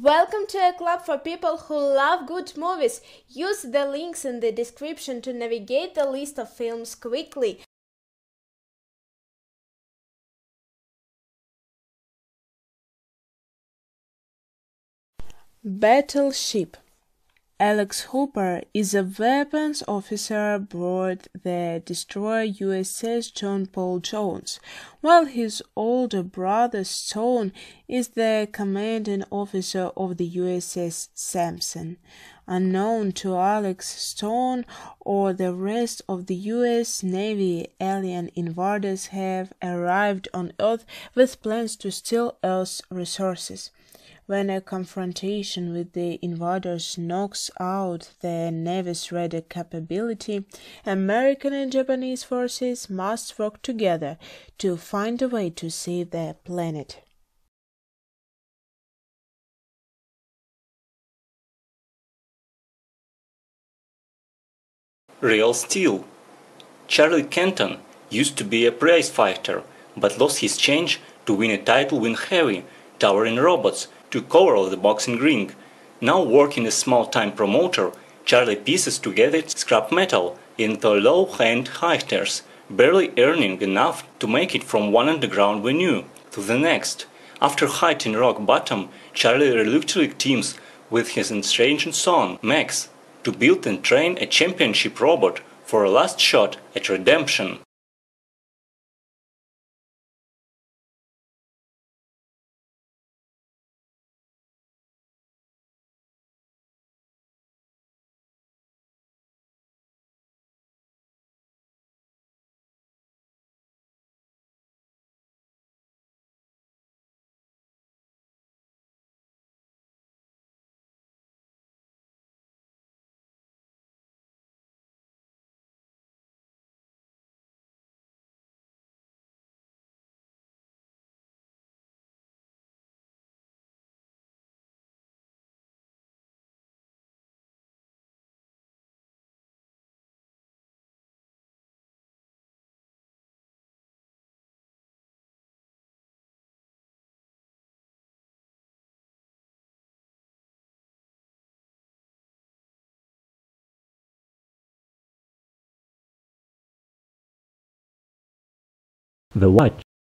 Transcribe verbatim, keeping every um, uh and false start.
Welcome to a club for people who love good movies. Use the links in the description to navigate the list of films quickly. Battleship. Alex Hooper is a weapons officer aboard the destroyer U S S John Paul Jones, while his older brother Stone is the commanding officer of the U S S Sampson. Unknown to Alex, Stone or the rest of the U S Navy, alien invaders have arrived on Earth with plans to steal Earth's resources. When a confrontation with the invaders knocks out the Navy's radar capability, American and Japanese forces must work together to find a way to save the planet. Real Steel. Charlie Kenton used to be a prize fighter, but lost his change to win a title with heavy, towering robots to cover the boxing ring. Now working as a small-time promoter, Charlie pieces together scrap metal into low-end highters, barely earning enough to make it from one underground venue to the next. After hitting rock bottom, Charlie reluctantly teams with his estranged son, Max, to build and train a championship robot for a last shot at redemption. The Watch.